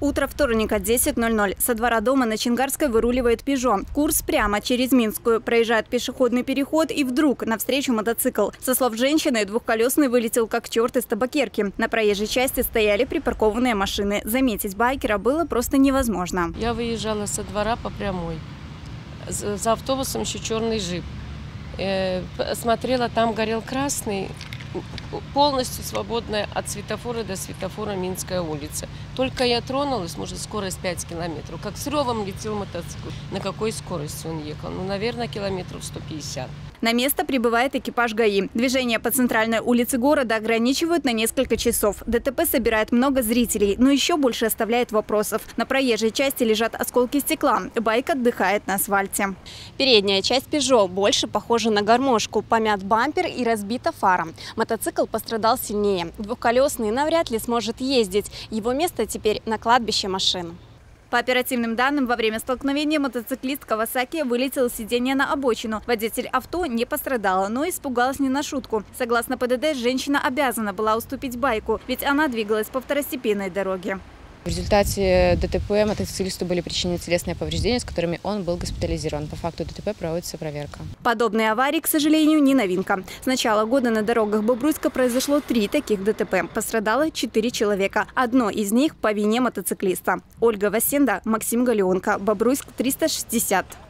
Утро вторника, 10:00. Со двора дома на Чингарской выруливает «Пежо». Курс прямо через Минскую. Проезжает пешеходный переход и вдруг навстречу мотоцикл. Со слов женщины, двухколесный вылетел как черт из табакерки. На проезжей части стояли припаркованные машины. Заметить байкера было просто невозможно. Я выезжала со двора по прямой. За автобусом еще черный джип. Смотрела, там горел красный. Полностью свободная от светофора до светофора Минская улица. Только я тронулась, может, скорость 5 километров, как с ревом летел мотоцикл. На какой скорости он ехал? Ну, наверное, километров 150. На место прибывает экипаж ГАИ. Движение по центральной улице города ограничивают на несколько часов. ДТП собирает много зрителей, но еще больше оставляет вопросов. На проезжей части лежат осколки стекла. Байк отдыхает на асфальте. Передняя часть «Пежо» больше похожа на гармошку. Помят бампер и разбита фара. Мотоцикл пострадал сильнее. Двухколесный навряд ли сможет ездить. Его место теперь на кладбище машин. По оперативным данным, во время столкновения мотоциклист Кавасаки вылетел с сиденья на обочину. Водитель авто не пострадала, но испугалась не на шутку. Согласно ПДД, женщина обязана была уступить байку, ведь она двигалась по второстепенной дороге. В результате ДТП мотоциклисту были причинены телесные повреждения, с которыми он был госпитализирован. По факту ДТП проводится проверка. Подобные аварии, к сожалению, не новинка. С начала года на дорогах Бобруйска произошло 3 таких ДТП. Пострадало 4 человека. Одно из них по вине мотоциклиста. Ольга Васенда, Максим Галеонко. Бобруйск, 360.